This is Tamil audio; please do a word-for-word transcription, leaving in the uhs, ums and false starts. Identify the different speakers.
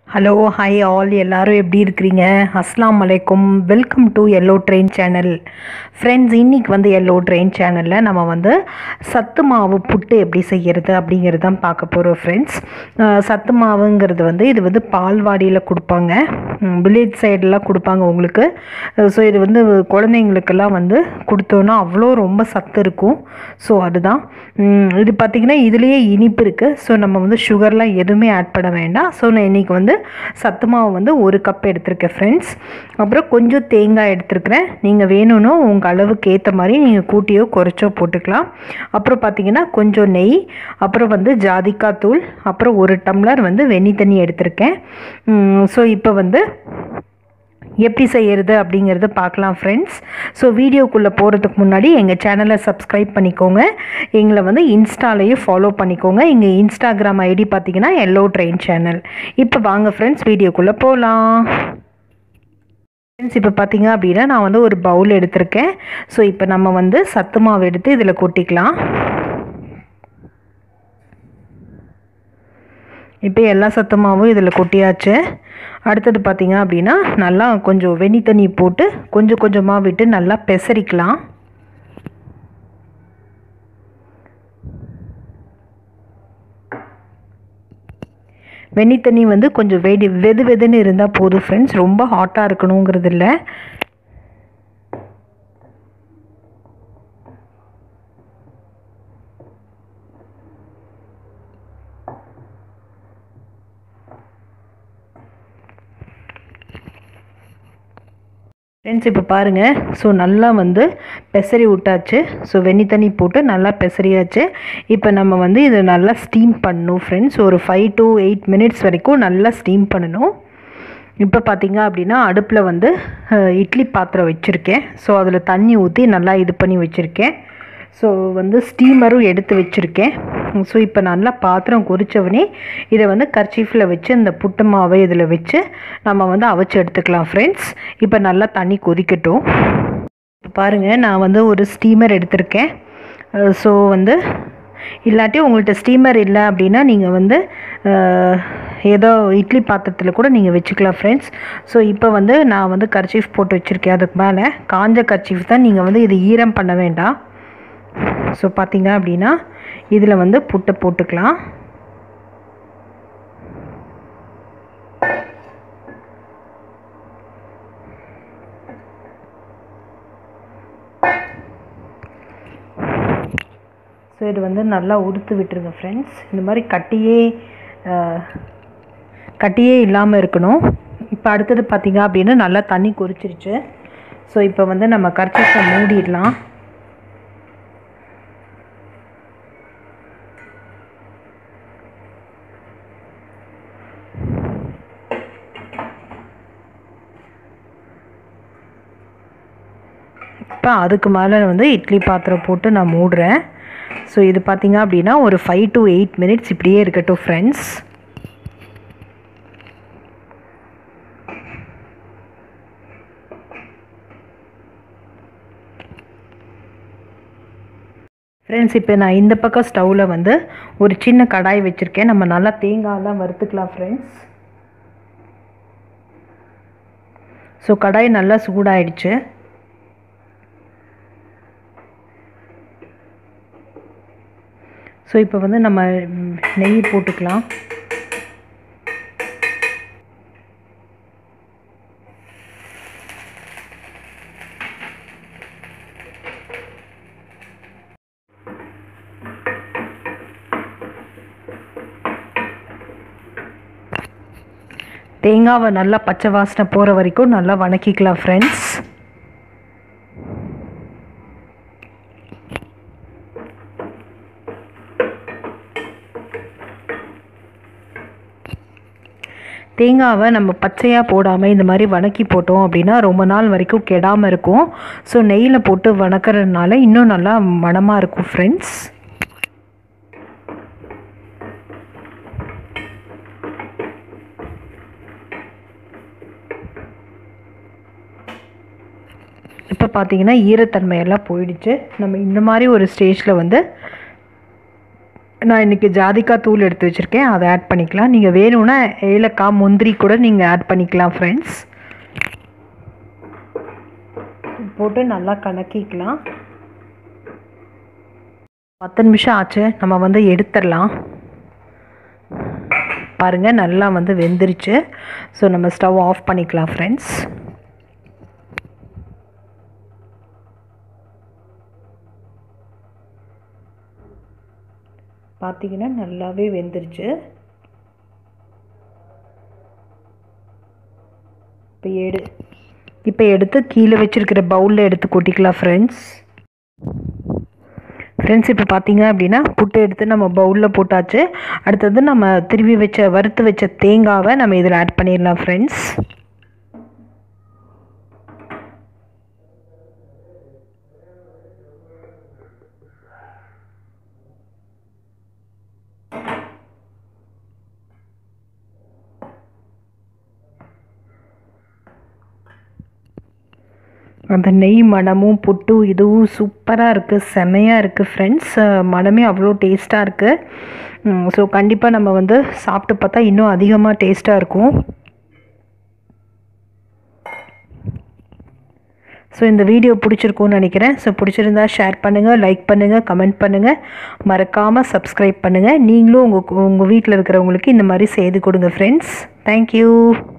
Speaker 1: ஹலோ ஹாய் ஆல் எல்லாரும் எப்படி இருக்கிறீங்க? அஸ்ஸலாமு அலைக்கும். Welcome to yellow train channel. Friends, இன்றைக்கி வந்து எல்லோ ட்ரெயின் சேனலில் நம்ம வந்து சத்து மாவு புட்டு எப்படி செய்கிறது அப்படிங்கிறது தான் பார்க்க போகிறோம் ஃப்ரெண்ட்ஸ். சத்து மாவுங்கிறது வந்து இது வந்து பால்வாடியில் கொடுப்பாங்க, வில்லேஜ் சைடெலாம் கொடுப்பாங்க உங்களுக்கு. ஸோ இது வந்து குழந்தைங்களுக்கெல்லாம் வந்து கொடுத்தோன்னா அவ்வளோ ரொம்ப சத்து இருக்கும். ஸோ அதுதான் இது பார்த்திங்கன்னா இதுலேயே இனிப்பு இருக்குது. ஸோ நம்ம வந்து சுகர்லாம் எதுவுமே ஆட் பண்ண வேண்டாம். ஸோ நான் இன்றைக்கி வந்து சத்து மாவு வந்து ஒரு கப் எடுத்திருக்கேன் ஃப்ரெண்ட்ஸ். அப்புறம் கொஞ்சம் தேங்காய் எடுத்துருக்கிறேன். நீங்கள் வேணும்னு உங்கள் அளவுக்கு ஏற்ற மாதிரி நீங்கள் கூட்டியோ குறைச்சோ போட்டுக்கலாம். அப்புறம் பார்த்திங்கன்னா கொஞ்சம் நெய், அப்புறம் வந்து ஜாதிக்காய் தூள், அப்புறம் ஒரு டம்ளர் வந்து வெந்நீர் தண்ணி எடுத்திருக்கேன். ஸோ இப்போ வந்து எப்படி செய்கிறது அப்படிங்கிறத பார்க்கலாம் ஃப்ரெண்ட்ஸ். ஸோ வீடியோக்குள்ளே போகிறதுக்கு முன்னாடி எங்கள் சேனலை சப்ஸ்கிரைப் பண்ணிக்கோங்க. எங்களை வந்து இன்ஸ்டாலையும் ஃபாலோ பண்ணிக்கோங்க. எங்கள் இன்ஸ்டாகிராம் ஐடி பார்த்தீங்கன்னா எல்லோ ட்ரெயின் சேனல். இப்போ வாங்க ஃப்ரெண்ட்ஸ் வீடியோக்குள்ளே போகலாம். ஃப்ரெண்ட்ஸ், இப்போ பார்த்தீங்க அப்படின்னா நான் வந்து ஒரு பவுல் எடுத்திருக்கேன். ஸோ இப்போ நம்ம வந்து சத்து மாவு எடுத்து இதில் கொட்டிக்கலாம். இப்போ எல்லா சத்து மாவும் இதில் கொட்டியாச்சு. அடுத்தது பார்த்திங்க அப்படின்னா நல்லா கொஞ்சம் வெந்நீர் தண்ணி போட்டு கொஞ்சம் கொஞ்சமாக விட்டு நல்லா பெசரிக்கலாம். வெந்நீர் தண்ணி வந்து கொஞ்சம் வெடி வெது வெதுன்னு இருந்தால் போதும் ஃப்ரெண்ட்ஸ், ரொம்ப ஹாட்டாக இருக்கணுங்கிறது இல்லை. ஃப்ரெண்ட்ஸ், இப்போ பாருங்கள். ஸோ நல்லா வந்து பெசரி விட்டாச்சு. ஸோ வெந்நீர் தண்ணி போட்டு நல்லா பெசரியாச்சு. இப்போ நம்ம வந்து இதை நல்லா ஸ்டீம் பண்ணணும் ஃப்ரெண்ட்ஸ். ஒரு ஃபைவ் டு எயிட் மினிட்ஸ் வரைக்கும் நல்லா ஸ்டீம் பண்ணணும். இப்போ பார்த்திங்க அப்படின்னா அடுப்பில் வந்து இட்லி பாத்திரம் வச்சுருக்கேன். ஸோ அதில் தண்ணி ஊற்றி நல்லா இது பண்ணி வச்சுருக்கேன். ஸோ வந்து ஸ்டீமரும் எடுத்து வச்சுருக்கேன். ஸோ இப்போ நல்லா பாத்திரம் கொதித்தவனே இதை வந்து கர்ச்சீஃபில் வச்சு இந்த புட்டு மாவை இதில் வச்சு நம்ம வந்து அவிச்சு எடுத்துக்கலாம் ஃப்ரெண்ட்ஸ். இப்போ நல்லா தண்ணி கொதிக்கட்டும். இப்போ பாருங்கள், நான் வந்து ஒரு ஸ்டீமர் எடுத்திருக்கேன். ஸோ வந்து இல்லாட்டி உங்கள்கிட்ட ஸ்டீமர் இல்லை அப்படின்னா நீங்கள் வந்து ஏதோ இட்லி பாத்திரத்தில் கூட நீங்கள் வச்சுக்கலாம் ஃப்ரெண்ட்ஸ். ஸோ இப்போ வந்து நான் வந்து கர்ச்சீஃப் போட்டு வச்சுருக்கேன். அதுக்கு மேலே காஞ்ச கர்ச்சீஃப் தான், நீங்கள் வந்து இது ஈரம் பண்ண வேண்டாம். ஸோ பார்த்திங்க அப்படின்னா இதில் வந்து புட்டை போட்டுக்கலாம். ஸோ இது வந்து நல்லா உடுத்து விட்டுருங்க ஃப்ரெண்ட்ஸ். இந்த மாதிரி கட்டியே கட்டியே இல்லாமல் இருக்கணும். இப்போ அடுத்தது பார்த்திங்க அப்படின்னா நல்லா தண்ணி கொதிச்சிருச்சு. ஸோ இப்போ வந்து நம்ம கர்ச்சீஃபை மூடிடலாம். இப்போ அதுக்கு மேலே வந்து இட்லி பாத்திரம் போட்டு நான் மூடுறேன். ஸோ இது பார்த்திங்க அப்படின்னா ஒரு ஃபைவ் டு எயிட் மினிட்ஸ் இப்படியே இருக்கட்டும் ஃப்ரெண்ட்ஸ். ஃப்ரெண்ட்ஸ், இப்போ நான் இந்த பக்கம் ஸ்டவ்வில் வந்து ஒரு சின்ன கடாய் வச்சுருக்கேன். நம்ம நல்லா தேங்காயெல்லாம் வறுத்துக்கலாம் ஃப்ரெண்ட்ஸ். ஸோ கடாய் நல்லா சூடாயிடுச்சு. ஸோ இப்போ வந்து நம்ம நெய் போட்டுக்கலாம். தேங்காவை நல்லா பச்சை வாசனை போகிற வரைக்கும் நல்லா வணக்கிக்கலாம் ஃப்ரெண்ட்ஸ். தேங்காவை நம்ம பச்சையாக போடாமல் இந்த மாதிரி வணக்கி போட்டோம் அப்படின்னா ரொம்ப நாள் வரைக்கும் கெடாமல் இருக்கும். ஸோ நெய்யில் போட்டு வணக்கிறதுனால இன்னும் நல்லா மணமாக இருக்கும் ஃப்ரெண்ட்ஸ். இப்போ பார்த்தீங்கன்னா ஈரத்தன்மையெல்லாம் போயிடுச்சு. நம்ம இந்த மாதிரி ஒரு ஸ்டேஜில் வந்து நான் இன்றைக்கி ஜாதிக்காய் தூள் எடுத்து வச்சுருக்கேன், அதை ஆட் பண்ணிக்கலாம். நீங்கள் வேணும்னா ஏலக்காய் முந்திரி கூட நீங்கள் ஆட் பண்ணிக்கலாம் ஃப்ரெண்ட்ஸ். போட்டு நல்லா கலக்கிக்கலாம். பத்து நிமிஷம் ஆச்சு, நம்ம வந்து எடுத்துடலாம். பாருங்கள் நல்லா வந்து வெந்துருச்சு. ஸோ நம்ம ஸ்டவ் ஆஃப் பண்ணிக்கலாம் ஃப்ரெண்ட்ஸ். பார்த்தீங்கன்னா நல்லாவே வெந்துருச்சு. இப்போ எடு இப்போ எடுத்து கீழே வச்சுருக்கிற பவுலில் எடுத்து கொட்டிக்கலாம் ஃப்ரெண்ட்ஸ். ஃப்ரெண்ட்ஸ் இப்போ பார்த்தீங்க அப்படின்னா புட்டு எடுத்து நம்ம பவுலில் போட்டாச்சு. அடுத்தது நம்ம திருவி வச்ச வறுத்து வச்ச தேங்காவை நம்ம இதில் ஆட் பண்ணிடலாம் ஃப்ரெண்ட்ஸ். அந்த நெய் மணமும் புட்டு இதுவும் சூப்பராக இருக்குது, செமையாக இருக்குது ஃப்ரெண்ட்ஸ். மணமே அவ்வளோ டேஸ்ட்டாக இருக்குது. ஸோ கண்டிப்பாக நம்ம வந்து சாப்பிட்டு பார்த்தா இன்னும் அதிகமாக டேஸ்ட்டாக இருக்கும். ஸோ இந்த வீடியோ பிடிச்சிருக்கும்னு நினைக்கிறேன். ஸோ பிடிச்சிருந்தா ஷேர் பண்ணுங்கள், லைக் பண்ணுங்கள், கமெண்ட் பண்ணுங்கள், மறக்காமல் சப்ஸ்கிரைப் பண்ணுங்கள். நீங்களும் உங்கள் உங்கள் வீட்டில் இருக்கிறவங்களுக்கு இந்த மாதிரி செய்து கொடுங்க ஃப்ரெண்ட்ஸ். தேங்க்யூ.